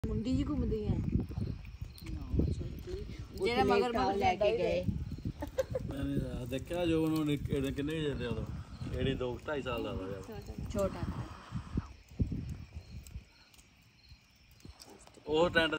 ਮੁੰਡੀ ਜੀ ਘੁੰਮਦੀ ਆ ਜਿਹੜਾ ਮਗਰ ਲੈ ਕੇ ਗਏ ਮੈਂ ਦੇਖਿਆ ਜੋ ਉਹਨੂੰ ਕਿੰਨੇ ਜਾਂਦੇ ਉਦੋਂ ਇਹੜੀ 2-2.5 ਸਾਲ ਦਾ ਯਾਰ ਛੋਟਾ ਉਹ ਟੈਂਟ